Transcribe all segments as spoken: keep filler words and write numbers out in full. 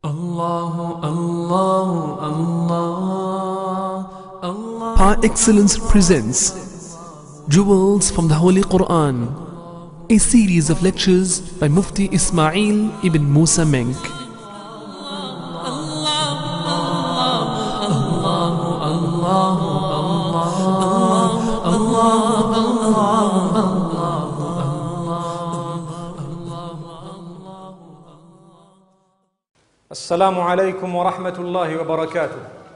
Allah, Allah, Allah, Allah. Par Excellence presents Jewels from the Holy Quran, a series of lectures by Mufti Ismail ibn Musa Menk. Assalamu alaikum wa rahmatullahi wa barakatuh.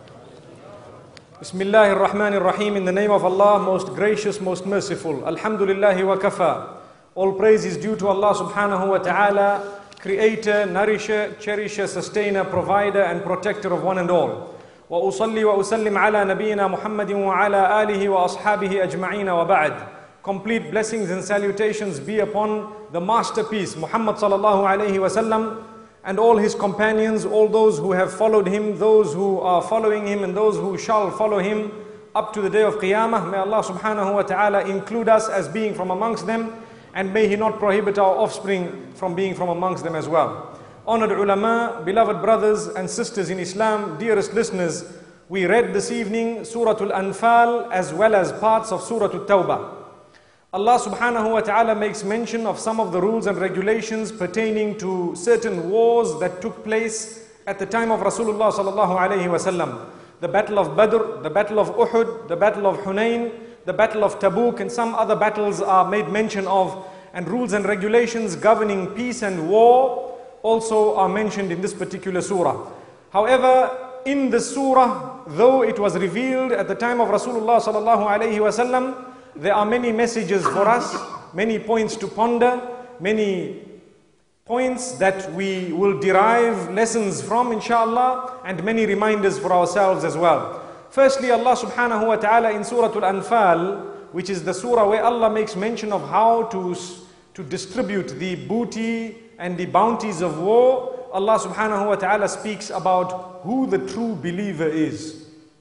Bismillahir Rahmanir Rahim. In the name of Allah, most gracious, most merciful. Alhamdulillahi wa kafa. All praise is due to Allah subhanahu wa ta'ala, creator, nourisher, cherisher, sustainer, provider and protector of one and all. Wa usalli wa usallim ala nabiyyina Muhammadin wa ala alihi wa ashabihi ajma'ina wa ba'd. Complete blessings and salutations be upon the masterpiece Muhammad sallallahu alayhi wa sallam, and all his companions, all those who have followed him, those who are following him, and those who shall follow him up to the day of Qiyamah. May Allah subhanahu wa ta'ala include us as being from amongst them, and may He not prohibit our offspring from being from amongst them as well. Honored ulama, beloved brothers and sisters in Islam, dearest listeners, we read this evening Surah Al-Anfal as well as parts of Surah Al-Tawbah. Allah subhanahu wa ta'ala makes mention of some of the rules and regulations pertaining to certain wars that took place at the time of Rasulullah sallallahu alayhi wa sallam. The battle of Badr, the battle of Uhud, the battle of Hunain, the battle of Tabuk, and some other battles are made mention of, and rules and regulations governing peace and war also are mentioned in this particular surah. However, in the surah, though it was revealed at the time of Rasulullah sallallahu alayhi wa sallam, there are many messages for us, many points to ponder, many points that we will derive lessons from, inshallah, and many reminders for ourselves as well. Firstly, Allah subhanahu wa ta'ala in Surah Al-Anfal, which is the surah where Allah makes mention of how to, to distribute the booty and the bounties of war, Allah subhanahu wa ta'ala speaks about who the true believer is.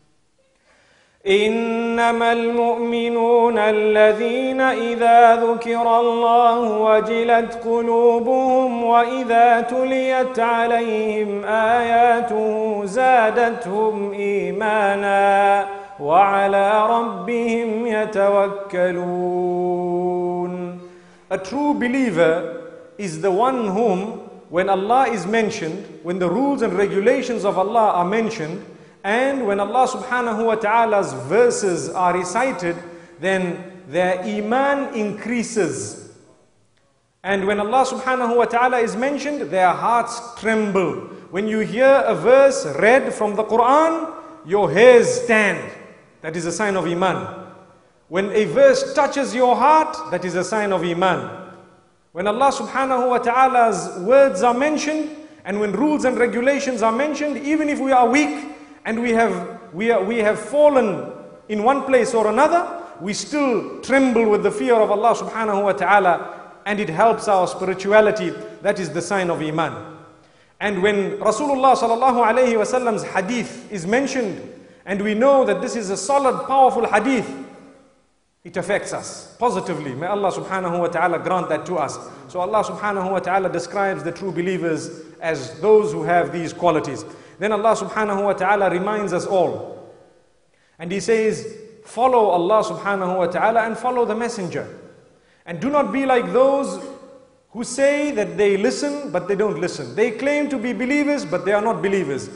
إنما المؤمنون الذين إذا ذكر الله وجلت قلوبهم وإذا تليت عليهم آياته زادتهم إيمانا وعلى ربهم يتوكلون. A true believer is the one whom, when Allah is mentioned, when the rules and regulations of Allah are mentioned, and when Allah subhanahu wa ta'ala's verses are recited, then their iman increases. And when Allah subhanahu wa ta'ala is mentioned, their hearts tremble. When you hear a verse read from the Quran, your hairs stand. That is a sign of iman. When a verse touches your heart, that is a sign of iman. When Allah subhanahu wa ta'ala's words are mentioned, and when rules and regulations are mentioned, even if we are weak, and we have, we, are, we have fallen in one place or another, we still tremble with the fear of Allah subhanahu wa ta'ala, and it helps our spirituality. That is the sign of iman. And when Rasulullah sallallahu alayhi wa sallam's hadith is mentioned, and we know that this is a solid, powerful hadith, it affects us positively. May Allah subhanahu wa ta'ala grant that to us. So Allah subhanahu wa ta'ala describes the true believers as those who have these qualities. Then Allah subhanahu wa ta'ala reminds us all. And He says, follow Allah subhanahu wa ta'ala and follow the messenger. And do not be like those who say that they listen, but they don't listen. They claim to be believers, but they are not believers.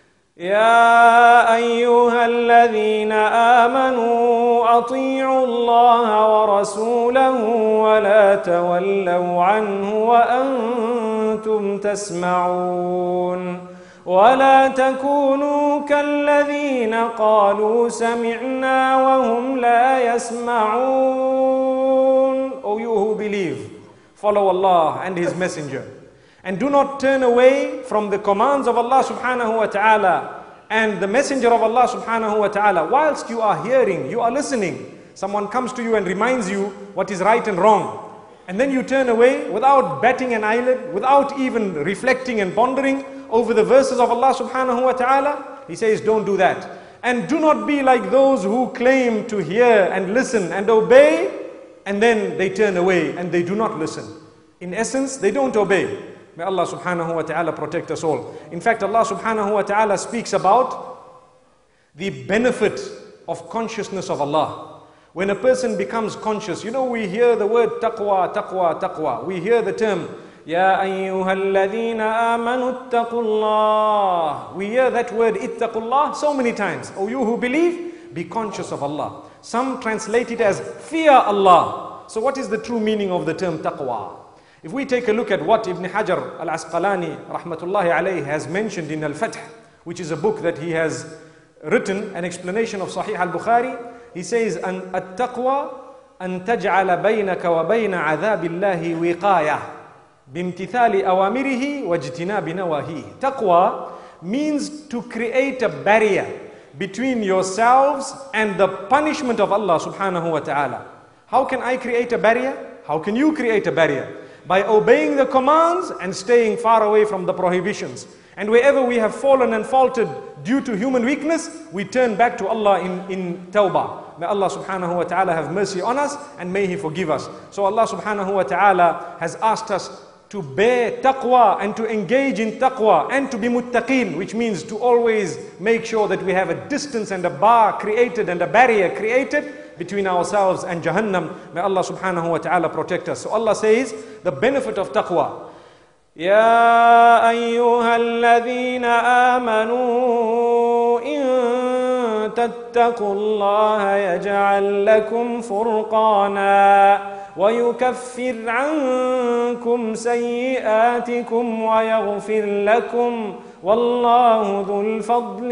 يا أيها الذين آمنوا أطيعوا الله ورسوله ولا تولوا عنه وأنتم تسمعون ولا تكونوا كالذين قالوا سمعنا وهم لا يسمعون. O you who believe, follow Allah and His Messenger, and do not turn away from the commands of Allah subhanahu wa ta'ala and the Messenger of Allah subhanahu wa ta'ala. Whilst you are hearing, you are listening, someone comes to you and reminds you what is right and wrong, and then you turn away without batting an eyelid, without even reflecting and pondering over the verses of Allah subhanahu wa ta'ala. He says, don't do that. And do not be like those who claim to hear and listen and obey, and then they turn away and they do not listen. In essence, they don't obey. May Allah subhanahu wa ta'ala protect us all. In fact, Allah subhanahu wa ta'ala speaks about the benefit of consciousness of Allah. When a person becomes conscious, you know, we hear the word taqwa, taqwa, taqwa. We hear the term, Ya ayyuhalladhina amanu ittaqullah. We hear that word ittaqullah so many times. Oh, you who believe, be conscious of Allah. Some translate it as fear Allah. So what is the true meaning of the term taqwa? If we take a look at what Ibn Hajar al-Asqalani rahmatullahi alayhi has mentioned in Al-Fath, which is a book that he has written, an explanation of Sahih al-Bukhari, he says, "At-taqwa an taj'ala baynaka wa bayna 'adhabillahi wiqaya bimtithali awamirihi wa ijtinabi nawahihi." Taqwa means to create a barrier between yourselves and the punishment of Allah subhanahu wa ta'ala. How can I create a barrier? How can you create a barrier? By obeying the commands and staying far away from the prohibitions. And wherever we have fallen and faltered due to human weakness, we turn back to Allah in, in tawbah. May Allah subhanahu wa ta'ala have mercy on us and may He forgive us. So Allah subhanahu wa ta'ala has asked us to bear taqwa and to engage in taqwa and to be muttaqeen, which means to always make sure that we have a distance and a bar created and a barrier created between ourselves and Jahannam. May Allah subhanahu wa ta'ala protect us. So Allah says the benefit of taqwa. يا أيها الذين آمنوا إن تتقوا الله يجعل لكم فرقانا ويكفر عنكم سيئاتكم ويغفر لكم والله ذو الفضل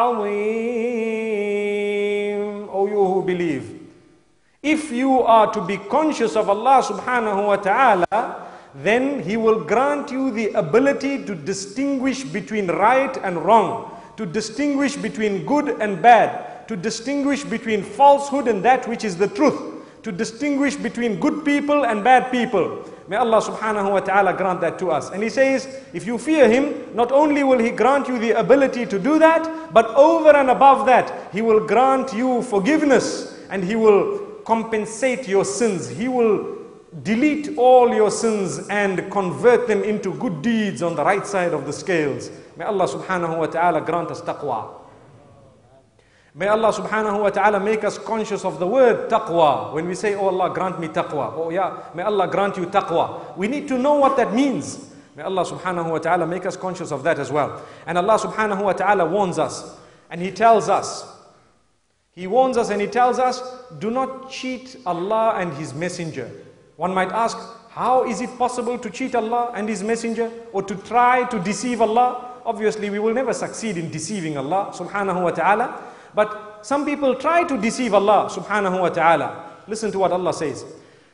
العظيم. O you who believe, if you are to be conscious of Allah subhanahu wa ta'ala, then He will grant you the ability to distinguish between right and wrong, to distinguish between good and bad, to distinguish between falsehood and that which is the truth, to distinguish between good people and bad people. May Allah subhanahu wa ta'ala grant that to us. And He says, if you fear Him, not only will He grant you the ability to do that, but over and above that, He will grant you forgiveness and He will compensate your sins. He will delete all your sins and convert them into good deeds on the right side of the scales. May Allah subhanahu wa ta'ala grant us taqwa. May Allah subhanahu wa ta'ala make us conscious of the word taqwa. When we say, oh Allah, grant me taqwa. Oh yeah, may Allah grant you taqwa. We need to know what that means. May Allah subhanahu wa ta'ala make us conscious of that as well. And Allah subhanahu wa ta'ala warns us. And He tells us, He warns us and He tells us, do not cheat Allah and His messenger. One might ask, how is it possible to cheat Allah and His messenger, or to try to deceive Allah? Obviously, we will never succeed in deceiving Allah subhanahu wa ta'ala. But some people try to deceive Allah subhanahu wa ta'ala. Listen to what Allah says.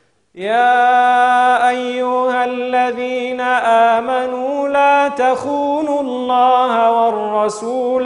يا أيها الذين آمنوا لا تخونوا الله والرسول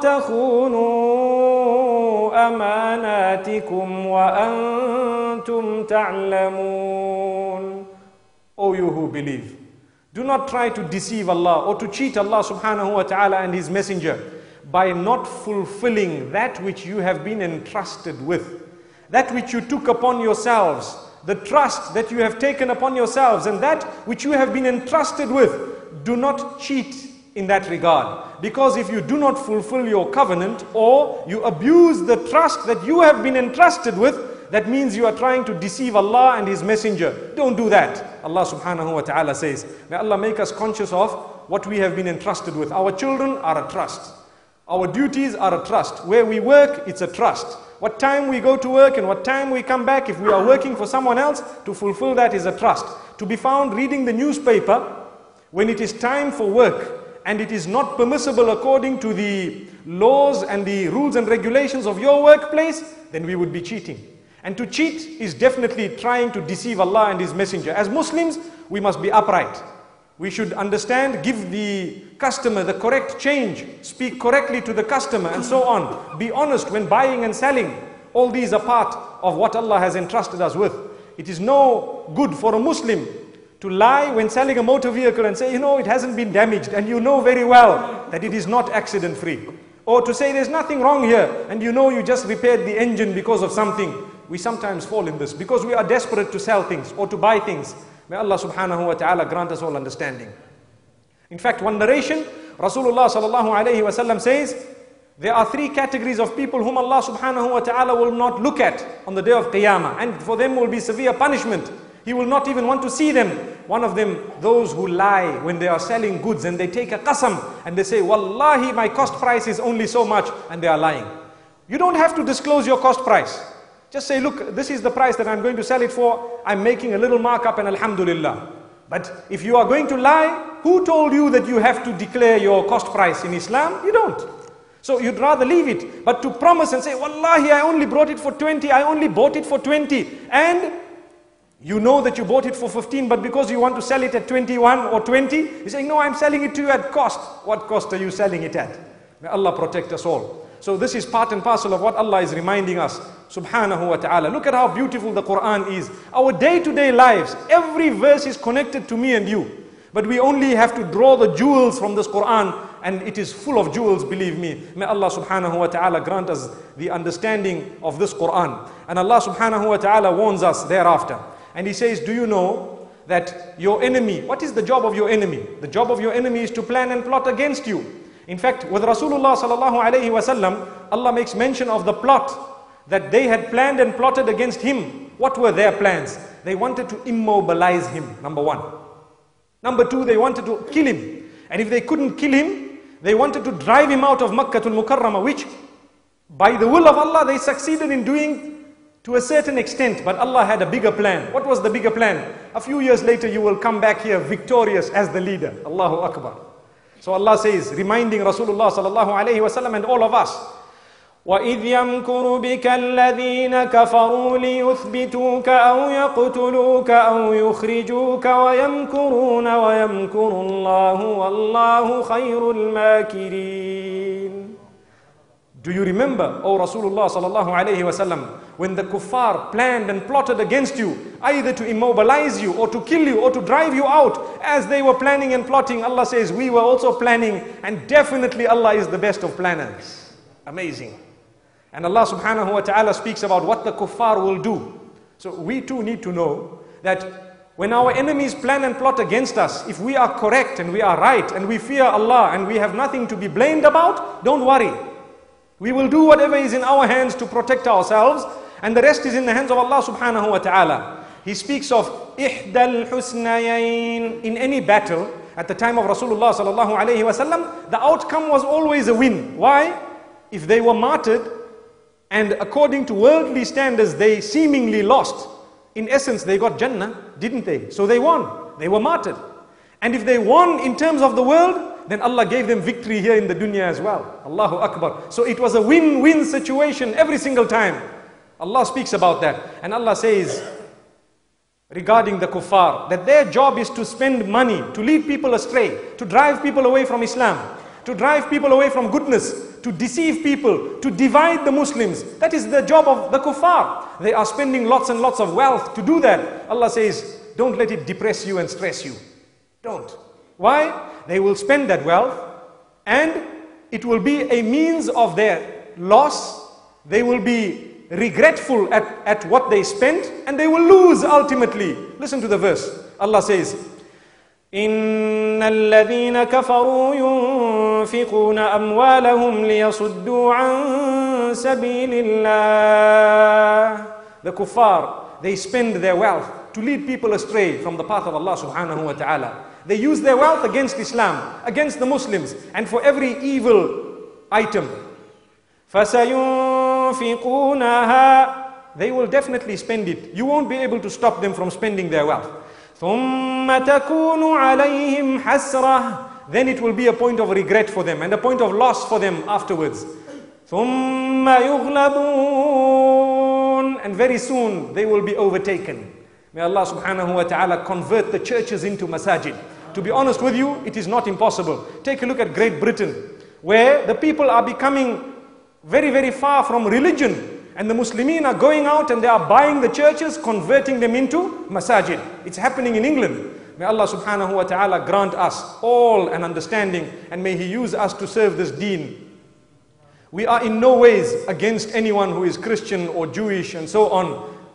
وتخونوا أماناتكم وأنتم تعلمون. O you who believe, do not try to deceive Allah or to cheat Allah subhanahu wa ta'ala and His messenger by not fulfilling that which you have been entrusted with, that which you took upon yourselves, the trust that you have taken upon yourselves and that which you have been entrusted with. Do not cheat in that regard. Because if you do not fulfill your covenant or you abuse the trust that you have been entrusted with, that means you are trying to deceive Allah and His messenger. Don't do that. Allah subhanahu wa ta'ala says, may Allah make us conscious of what we have been entrusted with. Our children are a trust. Our duties are a trust. Where we work, it's a trust. What time we go to work and what time we come back, if we are working for someone else, to fulfill that is a trust. To be found reading the newspaper when it is time for work and it is not permissible according to the laws and the rules and regulations of your workplace, then we would be cheating. And to cheat is definitely trying to deceive Allah and His messenger. As Muslims, we must be upright. We should understand, give the customer the correct change, speak correctly to the customer and so on. Be honest when buying and selling. All these are part of what Allah has entrusted us with. It is no good for a Muslim to lie when selling a motor vehicle and say, you know, it hasn't been damaged and you know very well that it is not accident free. Or to say there's nothing wrong here and you know you just repaired the engine because of something. We sometimes fall in this because we are desperate to sell things or to buy things. May Allah subhanahu wa ta'ala grant us all understanding. In fact, one narration, Rasulullah sallallahu alayhi wa sallam says, there are three categories of people whom Allah subhanahu wa ta'ala will not look at on the day of Qiyamah, and for them will be severe punishment. He will not even want to see them. One of them, those who lie when they are selling goods and they take a qasam and they say, Wallahi, my cost price is only so much, and they are lying. You don't have to disclose your cost price. Just say, look, this is the price that I'm going to sell it for. I'm making a little markup and alhamdulillah. But if you are going to lie, who told you that you have to declare your cost price in Islam? You don't. So you'd rather leave it. But to promise and say, Wallahi, I only brought it for twenty, I only bought it for twenty. And you know that you bought it for fifteen, but because you want to sell it at twenty-one or twenty, you're saying, no, I'm selling it to you at cost. What cost are you selling it at? May Allah protect us all. So this is part and parcel of what Allah is reminding us, subhanahu wa ta'ala. Look at how beautiful the Quran is. Our day-to-day lives, every verse is connected to me and you. But we only have to draw the jewels from this Quran, and it is full of jewels, believe me. May Allah subhanahu wa ta'ala grant us the understanding of this Quran. And Allah subhanahu wa ta'ala warns us thereafter. And He says, do you know that your enemy, what is the job of your enemy? The job of your enemy is to plan and plot against you. In fact, with Rasulullah sallallahu alayhi wa sallam, Allah makes mention of the plot that they had planned and plotted against him. What were their plans? They wanted to immobilize him, number one. Number two, they wanted to kill him. And if they couldn't kill him, they wanted to drive him out of Makkah al-Mukarramah, which by the will of Allah, they succeeded in doing to a certain extent. But Allah had a bigger plan. What was the bigger plan? A few years later, you will come back here victorious as the leader. Allahu Akbar. So Allah says, reminding Rasulullah sallallahu alayhi wa sallam and all of us, وَإِذْ يَمْكُرُ بِكَ الَّذِينَ كَفَرُوا لِيُثْبِتُوكَ أَوْ يَقْتُلُوكَ أَوْ يُخْرِجُوكَ وَيَمْكُرُونَ وَيَمْكُرُ اللَّهُ وَاللَّهُ خَيْرُ الْمَاكِرِينَ. Do you remember, O Rasulullah sallallahu alayhi wa sallam, when the kuffar planned and plotted against you, either to immobilize you or to kill you or to drive you out, as they were planning and plotting? Allah says, we were also planning, and definitely Allah is the best of planners. Amazing. And Allah subhanahu wa ta'ala speaks about what the kuffar will do. So we too need to know that when our enemies plan and plot against us, if we are correct and we are right and we fear Allah and we have nothing to be blamed about, don't worry. We will do whatever is in our hands to protect ourselves, and the rest is in the hands of Allah subhanahu wa ta'ala. He speaks of ihdal husnayayn. In any battle, at the time of Rasulullah sallallahu alayhi wa sallam, the outcome was always a win. Why? If they were martyred, and according to worldly standards, they seemingly lost, in essence, they got Jannah, didn't they? So they won. They were martyred. And if they won in terms of the world, then Allah gave them victory here in the dunya as well. Allahu Akbar. So it was a win-win situation every single time. Allah speaks about that. And Allah says, regarding the kuffar, that their job is to spend money, to lead people astray, to drive people away from Islam, to drive people away from goodness, to deceive people, to divide the Muslims. That is the job of the kuffar. They are spending lots and lots of wealth to do that. Allah says, don't let it depress you and stress you. Don't. Why? They will spend that wealth, and it will be a means of their loss. They will be regretful at, at what they spent, and they will lose ultimately. Listen to the verse. Allah says, إِنَّ الَّذِينَ كَفَرُوا يُنْفِقُونَ أَمْوَالَهُمْ لِيَصُدُّوا عَنْ سَبِيلِ اللَّهِ. The kuffar, they spend their wealth to lead people astray from the path of Allah subhanahu wa ta'ala. They use their wealth against Islam, against the Muslims, and for every evil item. فَسَيُنْفِقُونَهَا. They will definitely spend it. You won't be able to stop them from spending their wealth. ثُمَّ تَكُونُ عَلَيْهim حَسْرَةً. Then it will be a point of regret for them and a point of loss for them afterwards. ثُمَّ يُغْلَبُونَ. And very soon they will be overtaken. May Allah subhanahu wa ta'ala convert the churches into masajid. To be honest with you, it is not impossible. Take a look at Great Britain, where the people are becoming very, very far from religion. And the Muslimin are going out and they are buying the churches, converting them into masajid. It's happening in England. May Allah subhanahu wa ta'ala grant us all an understanding, and may He use us to serve this deen. We are in no ways against anyone who is Christian or Jewish and so on.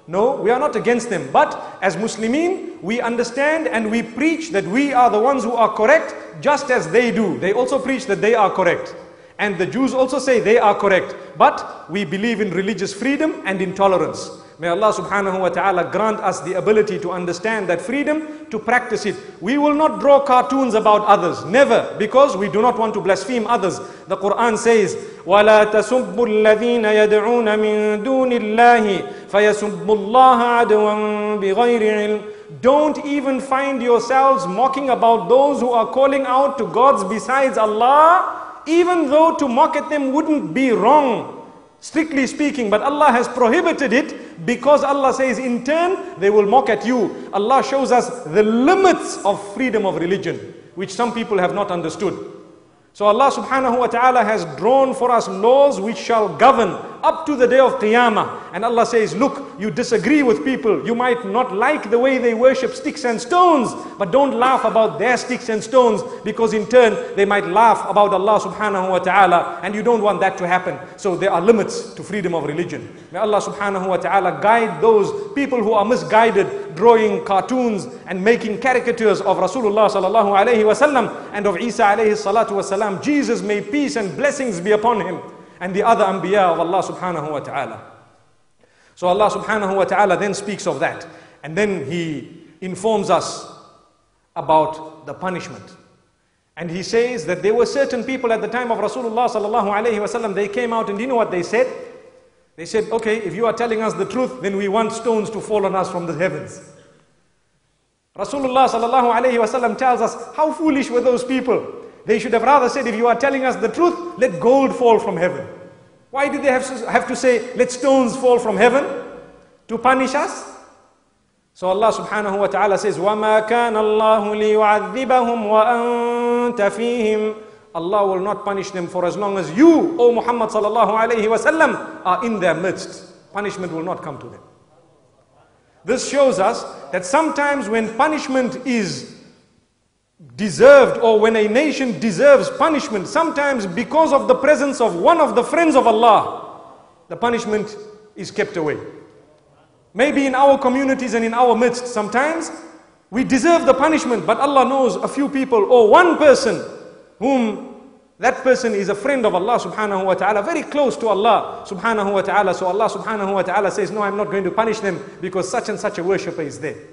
No, we are not against them. But as Muslimin, we understand and we preach that we are the ones who are correct, just as they do. They also preach that they are correct. And the Jews also say they are correct. But we believe in religious freedom and in tolerance. May Allah subhanahu wa ta'ala grant us the ability to understand that freedom, to practice it. We will not draw cartoons about others. Never. Because we do not want to blaspheme others. The Quran says, وَلَا تَسُبُّوا الَّذِينَ يَدْعُونَ مِن دُونِ اللَّهِ فَيَسُبُّوا اللَّهَ عَدْوًا بِغَيْرِ عِلْمٍ. Don't even find yourselves mocking about those who are calling out to gods besides Allah, even though to mock at them wouldn't be wrong, strictly speaking, but Allah has prohibited it because Allah says in turn they will mock at you. Allah shows us the limits of freedom of religion, which some people have not understood. So Allah subhanahu wa ta'ala has drawn for us laws which shall govern up to the day of Qiyamah. And Allah says, look, you disagree with people. You might not like the way they worship sticks and stones, but don't laugh about their sticks and stones, because in turn they might laugh about Allah subhanahu wa ta'ala, and you don't want that to happen. So there are limits to freedom of religion. May Allah subhanahu wa ta'ala guide those people who are misguided, drawing cartoons and making caricatures of Rasulullah sallallahu alayhi wa sallam and of Isa alayhi salatu wa salam. Jesus, may peace and blessings be upon him, and the other Anbiya of Allah subhanahu wa ta'ala. So Allah subhanahu wa ta'ala then speaks of that, and then He informs us about the punishment. And He says that there were certain people at the time of Rasulullah sallallahu alayhi wa sallam, they came out and do you know what they said? They said, okay, if you are telling us the truth, then we want stones to fall on us from the heavens. Rasulullah sallallahu alayhi wa sallam tells us, how foolish were those people? They should have rather said, if you are telling us the truth, let gold fall from heaven. Why did they have to, have to say, let stones fall from heaven to punish us? So Allah subhanahu wa ta'ala says, وَمَا كَانَ اللَّهُ لِيُعَذِّبَهُمْ وَأَنْتَ فِيهِمْ. Allah will not punish them for as long as you, O Muhammad sallallahu alayhi wa sallam, are in their midst. Punishment will not come to them. This shows us that sometimes when punishment is deserved, or when a nation deserves punishment, sometimes because of the presence of one of the friends of Allah, the punishment is kept away. Maybe in our communities and in our midst, sometimes we deserve the punishment, but Allah knows a few people or one person whom that person is a friend of Allah subhanahu wa ta'ala, very close to Allah subhanahu wa ta'ala. So Allah subhanahu wa ta'ala says, no, I'm not going to punish them because such and such a worshipper is there.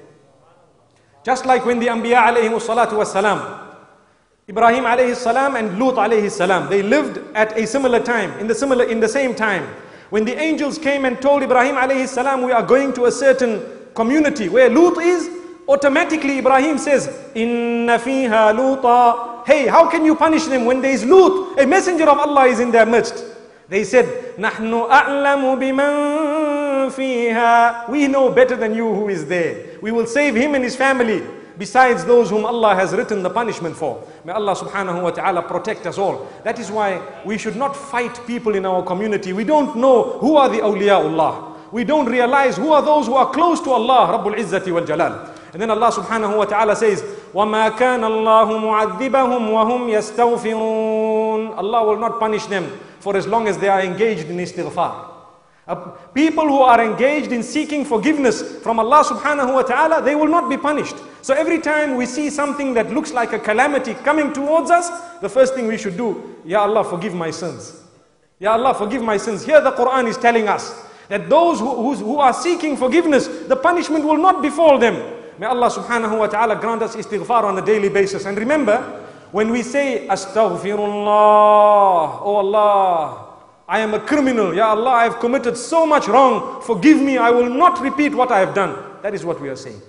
Just like when the Anbiya alayhi salatu was salam, Ibrahim alayhi salam and Lut alayhi salam, they lived at a similar time, in the similar, in the same time. When the angels came and told Ibrahim alayhi salam, we are going to a certain community where Lut is, automatically Ibrahim says, Inna fiha Luta. Hey, how can you punish them when there is Lut? A messenger of Allah is in their midst. They said, Nahnu a'lamu biman fiha. We know better than you who is there. We will save him and his family, besides those whom Allah has written the punishment for. May Allah subhanahu wa ta'ala protect us all. That is why we should not fight people in our community. We don't know who are the awliyaullah. We don't realize who are those who are close to Allah, Rabbul Izzati wal Jalal. And then Allah subhanahu wa ta'ala says, وَمَا كَانَ اللَّهُ مُعَذِّبَهُمْ وَهُمْ يَسْتَغْفِرُونَ. Allah will not punish them for as long as they are engaged in istighfar. Uh, people who are engaged in seeking forgiveness from Allah subhanahu wa ta'ala, they will not be punished. So every time we see something that looks like a calamity coming towards us, the first thing we should do, Ya Allah, forgive my sins. Ya Allah, forgive my sins. Here the Quran is telling us that those who, who, who are seeking forgiveness, the punishment will not befall them. May Allah subhanahu wa ta'ala grant us istighfar on a daily basis. And remember, when we say, Astaghfirullah, oh Allah, I am a criminal. Ya Allah, I have committed so much wrong. Forgive me. I will not repeat what I have done. That is what we are saying.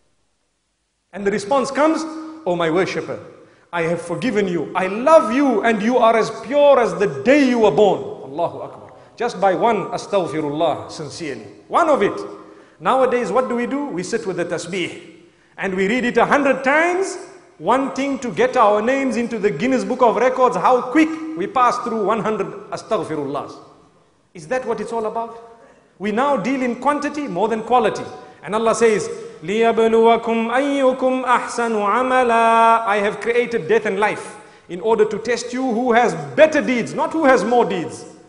And the response comes, oh my worshipper, I have forgiven you. I love you and you are as pure as the day you were born. Allahu Akbar. Just by one astaghfirullah, sincerely. One of it. Nowadays, what do we do? We sit with the tasbih and we read it a hundred times, wanting to get our names into the Guinness Book of Records, how quick we pass through one hundred astaghfirullahs. Is that what it's all about? We now deal in quantity more than quality. And Allah says, لِيَبْلُوَكُمْ أَيُّكُمْ أَحْسَنُ عَمَلًا. I have created death and life in order to test you who has better deeds, not who has more deeds.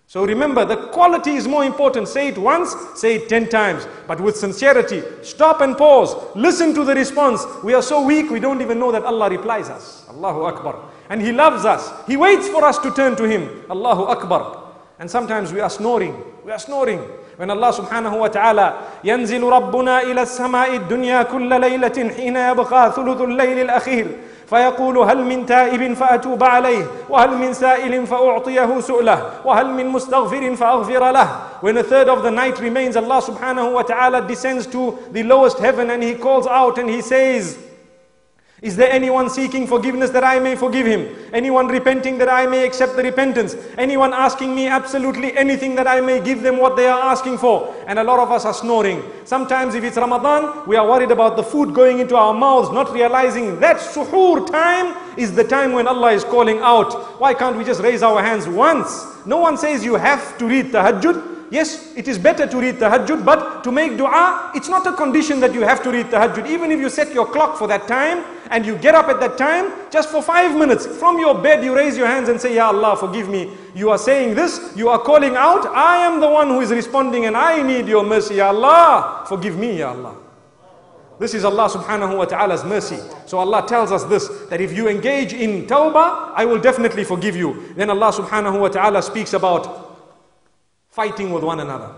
So remember, the quality is more important. Say it once, say it ten times, but with sincerity. Stop and pause. Listen to the response. We are so weak, we don't even know that Allah replies us. Allahu Akbar. And He loves us. He waits for us to turn to Him. Allahu Akbar. And sometimes we are snoring. We are snoring. When Allah subhanahu wa ta'ala ينزل ربنا إلى السماء الدنيا كل ليلة حين يبقى ثلث الليل الأخير فيقول هل من تائب فأتوب عليه وهل من سائل فأعطيه سؤله وهل من مستغفر فأغفر له. When a third of the night remains, Allah subhanahu wa ta'ala descends to the lowest heaven and He calls out and He says, is there anyone seeking forgiveness that I may forgive him? Anyone repenting that I may accept the repentance? Anyone asking me absolutely anything that I may give them what they are asking for? And a lot of us are snoring. Sometimes if it's Ramadan, we are worried about the food going into our mouths, not realizing that suhoor time is the time when Allah is calling out. Why can't we just raise our hands once? No one says you have to read tahajjud. Yes, it is better to read tahajjud, but to make dua, it's not a condition that you have to read tahajjud. Even if you set your clock for that time, and you get up at that time, just for five minutes, from your bed you raise your hands and say, Ya Allah, forgive me. You are saying this, you are calling out, I am the one who is responding and I need your mercy, Ya Allah. Forgive me, Ya Allah. This is Allah subhanahu wa ta'ala's mercy. So Allah tells us this, that if you engage in tawbah, I will definitely forgive you. Then Allah subhanahu wa ta'ala speaks about fighting with one another.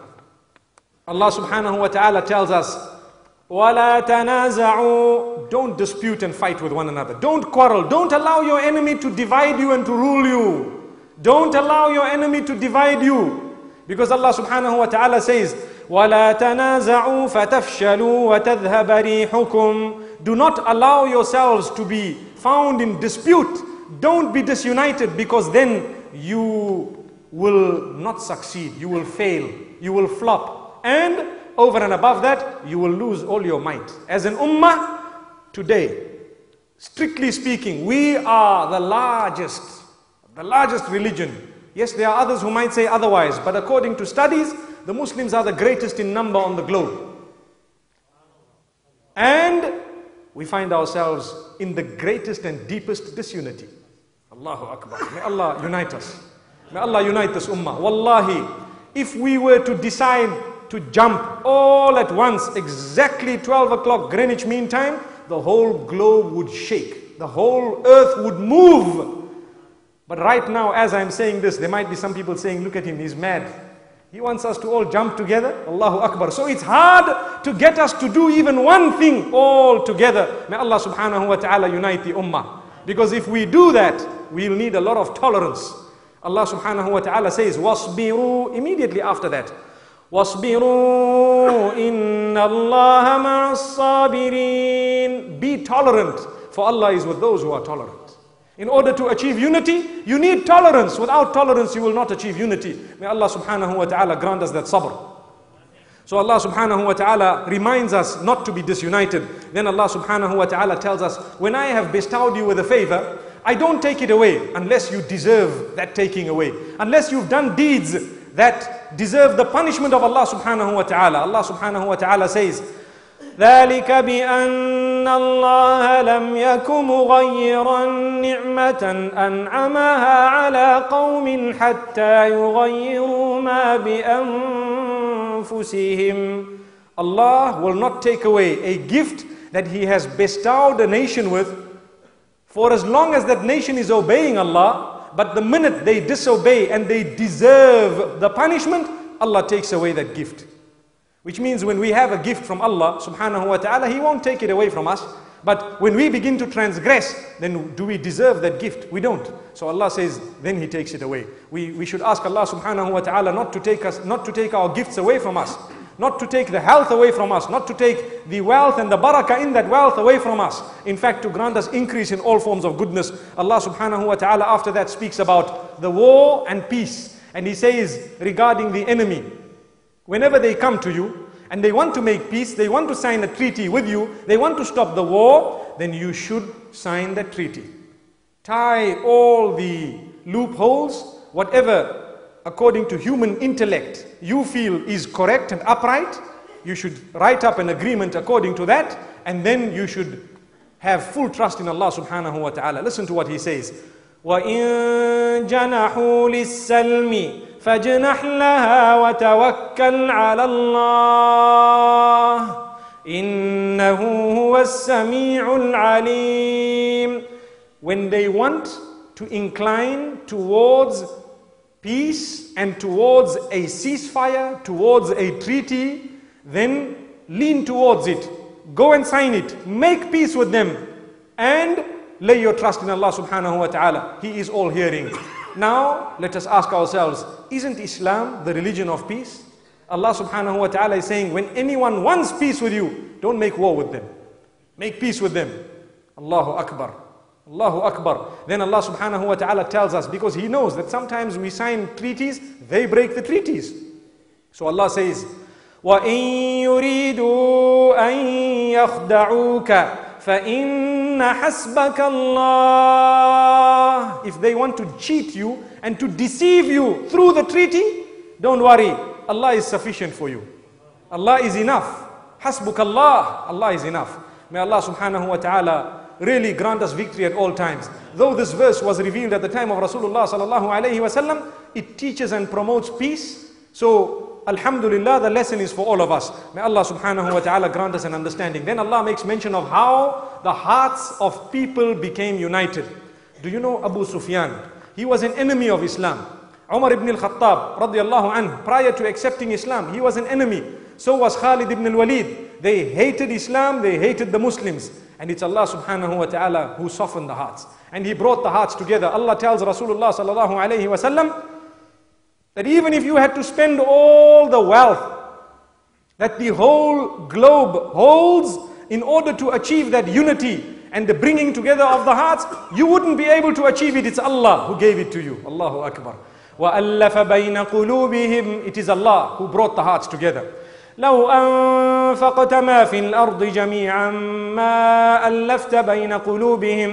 Allah subhanahu wa ta'ala tells us, وَلَا تَنَازَعُوا. Don't dispute and fight with one another. Don't quarrel. Don't allow your enemy to divide you and to rule you. Don't allow your enemy to divide you. Because Allah subhanahu wa ta'ala says, وَلَا تَنَازَعُوا فَتَفْشَلُوا وَتَذْهَبَ رِيحُكُمْ. Do not allow yourselves to be found in dispute. Don't be disunited, because then you will not succeed, you will fail, you will flop, and over and above that, you will lose all your might. As an ummah, today, strictly speaking, we are the largest, the largest religion. Yes, there are others who might say otherwise, but according to studies, the Muslims are the greatest in number on the globe. And we find ourselves in the greatest and deepest disunity. Allahu Akbar. May Allah unite us. May Allah unite this ummah. Wallahi, if we were to decide to jump all at once, exactly twelve o'clock Greenwich Mean Time, the whole globe would shake. The whole earth would move. But right now, as I'm saying this, there might be some people saying, look at him, he's mad. He wants us to all jump together. Allahu Akbar. So it's hard to get us to do even one thing all together. May Allah subhanahu wa ta'ala unite the ummah. Because if we do that, we'll need a lot of tolerance. Allah subhanahu wa ta'ala says, وَاصْبِرُوا. Immediately after that, وَاصْبِرُوا إِنَّ اللَّهَ مَعَ الصَّابِرِينَ. Be tolerant, for Allah is with those who are tolerant. In order to achieve unity, you need tolerance. Without tolerance, you will not achieve unity. May Allah subhanahu wa ta'ala grant us that sabr. So Allah subhanahu wa ta'ala reminds us not to be disunited. Then Allah subhanahu wa ta'ala tells us, when I have bestowed you with a favor, I don't take it away unless you deserve that taking away. Unless you've done deeds that deserve the punishment of Allah subhanahu wa ta'ala. Allah subhanahu wa ta'ala says, ذَلِكَ بِأَنَّ اللَّهَ لَمْ يَكُ مُغَيِّرًا نِعْمَةً أَنْعَمَهَا عَلَى قَوْمٍ حَتَّى يُغَيِّرُوا مَا بِأَنفُسِهِمْ. Allah will not take away a gift that He has bestowed a nation with, for as long as that nation is obeying Allah. But the minute they disobey and they deserve the punishment, Allah takes away that gift. Which means when we have a gift from Allah subhanahu wa ta'ala, He won't take it away from us. But when we begin to transgress, then do we deserve that gift? We don't. So Allah says, then He takes it away. We, we should ask Allah subhanahu wa ta'ala not to take us, not to take our gifts away from us. Not to take the health away from us, not to take the wealth and the barakah in that wealth away from us. In fact, to grant us increase in all forms of goodness. Allah subhanahu wa ta'ala after that speaks about the war and peace. And He says regarding the enemy, whenever they come to you and they want to make peace, they want to sign a treaty with you, they want to stop the war, then you should sign that treaty. Tie all the loopholes, whatever according to human intellect you feel is correct and upright, you should write up an agreement according to that, and then you should have full trust in Allah subhanahu wa ta'ala. Listen to what He says. وَإِن جَنَحُوا لِلسَّلْمِ فاجنح لها وتوكل على الله إنه هو السميع العليم. When they want to incline towards peace and towards a ceasefire, towards a treaty, then lean towards it. Go and sign it. Make peace with them. And lay your trust in Allah subhanahu wa ta'ala. He is all hearing. Now, let us ask ourselves, isn't Islam the religion of peace? Allah subhanahu wa ta'ala is saying, when anyone wants peace with you, don't make war with them. Make peace with them. Allahu Akbar. Allahu Akbar. Then Allah subhanahu wa ta'ala tells us, because He knows that sometimes we sign treaties, they break the treaties. So Allah says, وَإِن يُرِيدُوا أَن يَخْدَعُوكَ فَإِنَّ حَسْبَكَ اللَّهِ. If they want to cheat you and to deceive you through the treaty, don't worry. Allah is sufficient for you. Allah is enough. Hasbuk Allah. Allah is enough. May Allah subhanahu wa ta'ala really grant us victory at all times. Though this verse was revealed at the time of Rasulullah sallallahu alayhi wa sallam, it teaches and promotes peace. So, alhamdulillah, the lesson is for all of us. May Allah subhanahu wa ta'ala grant us an understanding. Then Allah makes mention of how the hearts of people became united. Do you know Abu Sufyan? He was an enemy of Islam. Umar ibn al-Khattab radiallahu anhu, prior to accepting Islam, he was an enemy. So was Khalid ibn al-Walid. They hated Islam, they hated the Muslims. And it's Allah subhanahu wa ta'ala who softened the hearts. And He brought the hearts together. Allah tells Rasulullah sallallahu alayhi wa sallam that even if you had to spend all the wealth that the whole globe holds in order to achieve that unity and the bringing together of the hearts, you wouldn't be able to achieve it. It's Allah who gave it to you. Allahu Akbar. وَأَلَّفَ بَيْنَ قُلُوبِهِمْ. It is Allah who brought the hearts together. لو أنفقت ما في الأرض جميعا ما ألفت بين قلوبهم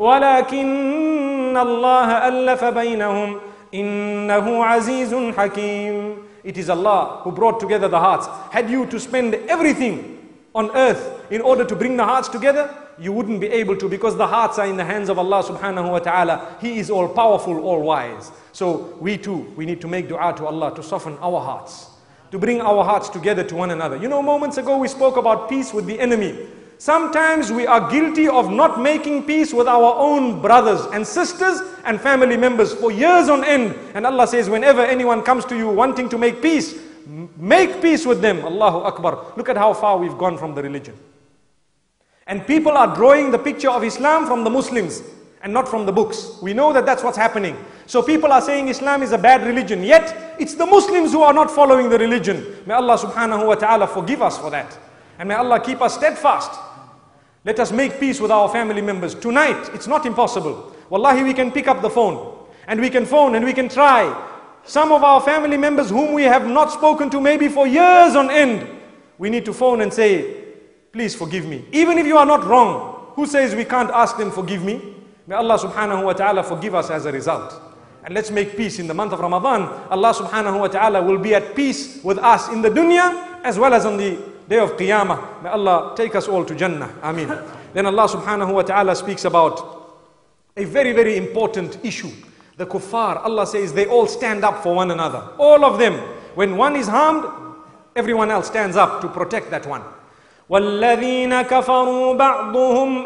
ولكن الله ألف بينهم إنه عزيز حكيم. It is Allah who brought together the hearts. Had you to spend everything on earth in order to bring the hearts together, you wouldn't be able to, because the hearts are in the hands of Allah subhanahu wa ta'ala. He is all powerful, all wise. So we too, we need to make dua to Allah to soften our hearts, to bring our hearts together to one another. You know, moments ago we spoke about peace with the enemy. Sometimes we are guilty of not making peace with our own brothers and sisters and family members for years on end. And Allah says, whenever anyone comes to you wanting to make peace, make peace with them. Allahu Akbar. Look at how far we've gone from the religion. And people are drawing the picture of Islam from the Muslims and not from the books. We know that that's what's happening. So people are saying Islam is a bad religion, yet it's the Muslims who are not following the religion. May Allah subhanahu wa ta'ala forgive us for that. And may Allah keep us steadfast. Let us make peace with our family members. Tonight, it's not impossible. Wallahi, we can pick up the phone. And we can phone and we can try. Some of our family members whom we have not spoken to maybe for years on end, we need to phone and say, please forgive me. Even if you are not wrong, who says we can't ask them forgive me? May Allah subhanahu wa ta'ala forgive us as a result. And let's make peace in the month of Ramadan. Allah subhanahu wa ta'ala will be at peace with us in the dunya as well as on the day of Qiyamah. May Allah take us all to Jannah. Ameen. Then Allah subhanahu wa ta'ala speaks about a very, very important issue. The kuffar, Allah says they all stand up for one another. All of them. When one is harmed, everyone else stands up to protect that one. وَالَّذِينَ كَفَرُوا بَعْضُهُمْ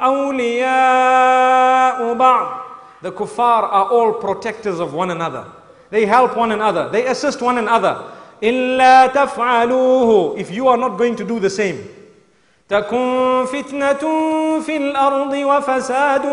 أَوْلِيَاءُ بَعْضٍ. The kuffar are all protectors of one another. They help one another. They assist one another. إِلَّا تَفْعَلُوهُ. If you are not going to do the same, تَكُنْ فِتْنَةٌ فِي الْأَرْضِ وَفَسَادٌ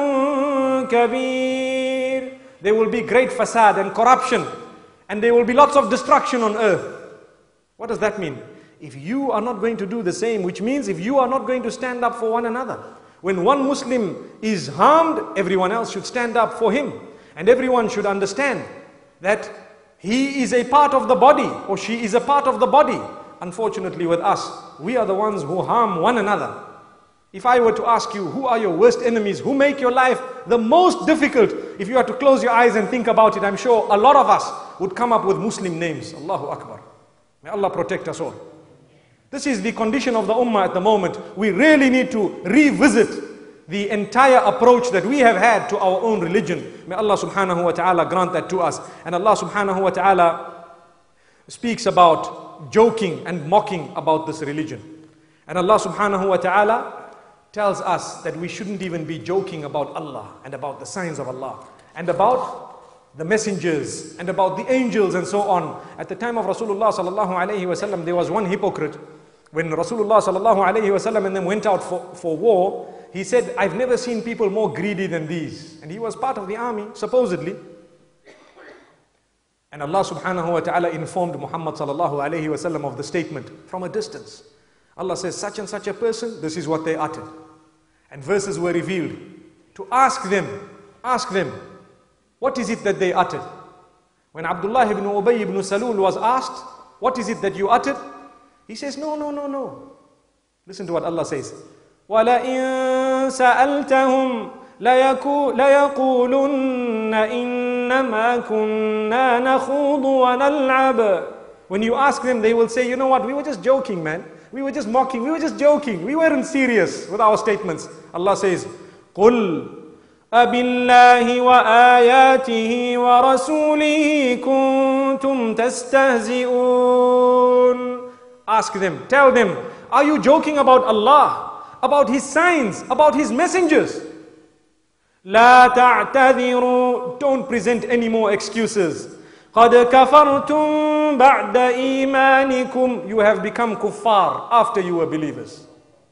كَبِيرٌ. There will be great fasad and corruption, and there will be lots of destruction on earth. What does that mean? If you are not going to do the same, which means if you are not going to stand up for one another. When one Muslim is harmed, everyone else should stand up for him. And everyone should understand that he is a part of the body, or she is a part of the body. Unfortunately with us, we are the ones who harm one another. If I were to ask you, who are your worst enemies? Who make your life the most difficult? If you had to close your eyes and think about it, I'm sure a lot of us would come up with Muslim names. Allahu Akbar. May Allah protect us all. This is the condition of the ummah at the moment. We really need to revisit the entire approach that we have had to our own religion. May Allah subhanahu wa ta'ala grant that to us. And Allah subhanahu wa ta'ala speaks about joking and mocking about this religion. And Allah subhanahu wa ta'ala tells us that we shouldn't even be joking about Allah and about the signs of Allah and about the messengers and about the angels and so on. At the time of Rasulullah sallallahu alayhi wa sallam, there was one hypocrite. When Rasulullah sallallahu alayhi wa sallam and them went out for, for war, he said, I've never seen people more greedy than these. And he was part of the army, supposedly. And Allah subhanahu wa ta'ala informed Muhammad sallallahu alayhi wa sallam of the statement from a distance. Allah says, such and such a person, this is what they uttered. And verses were revealed to ask them, ask them, what is it that they uttered? When Abdullah ibn Ubay ibn Salul was asked, what is it that you uttered? He says, no, no, no, no. Listen to what Allah says. وَلَئِن سَأَلْتَهُمْ لَيَقُولُنَّ إِنَّمَا كُنَّا نَخُوضُ وَنَلْعَبُ. When you ask them, they will say, you know what, we were just joking, man. We were just mocking, we were just joking. We weren't serious with our statements. Allah says, قُلْ أَبِاللَّهِ وَآيَاتِهِ وَرَسُولِهِ كُنْتُمْ تَسْتَهْزِئُونَ. Ask them, tell them, are you joking about Allah, about His signs, about His messengers? لَا تَعْتَذِرُوا. Don't present any more excuses. قَدْ كَفَرْتُمْ بَعْدَ إِيمَانِكُمْ. You have become kuffar after you were believers.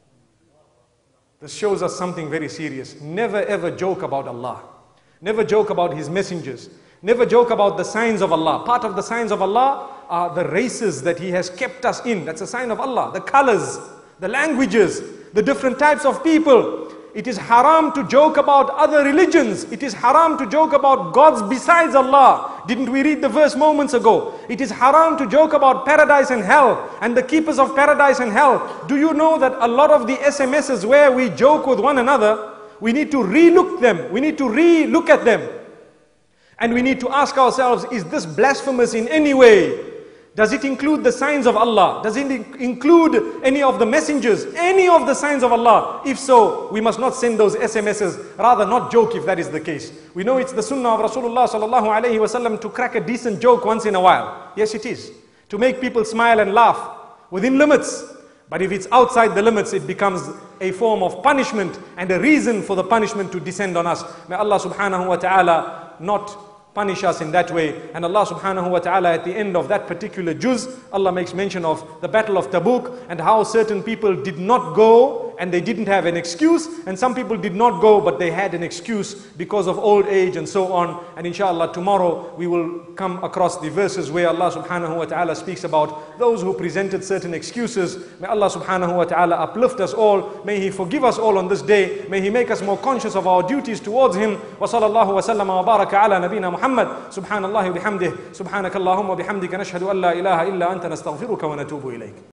This shows us something very serious. Never ever joke about Allah. Never joke about His messengers. Never joke about the signs of Allah. Part of the signs of Allah are the races that He has kept us in. That's a sign of Allah. The colors, the languages, the different types of people. It is haram to joke about other religions. It is haram to joke about gods besides Allah. Didn't we read the verse moments ago? It is haram to joke about paradise and hell and the keepers of paradise and hell. Do you know that a lot of the S M Ses where we joke with one another, we need to re-look them. We need to re-look at them. And we need to ask ourselves, is this blasphemous in any way? Does it include the signs of Allah? Does it include any of the messengers? Any of the signs of Allah? If so, we must not send those S M Ses. Rather not joke if that is the case. We know it's the sunnah of Rasulullah sallallahu alayhi wa sallam to crack a decent joke once in a while. Yes, it is. To make people smile and laugh within limits. But if it's outside the limits, it becomes a form of punishment and a reason for the punishment to descend on us. May Allah subhanahu wa ta'ala not punish us in that way. And Allah subhanahu wa ta'ala at the end of that particular juz, Allah makes mention of the battle of Tabuk and how certain people did not go and they didn't have an excuse, and some people did not go but they had an excuse because of old age and so on. And inshallah tomorrow we will come across the verses where Allah subhanahu wa ta'ala speaks about those who presented certain excuses. May Allah subhanahu wa ta'ala uplift us all. May He forgive us all on this day. May He make us more conscious of our duties towards Him. Wa sallallahu wa sallam wa baraka ala nabina Muhammad. Subhanallah wa bihamdih. Subhanakallahumma bihamdika nashhadu an la ilaha illa anta nastaghfiruka wa natubu ilayk.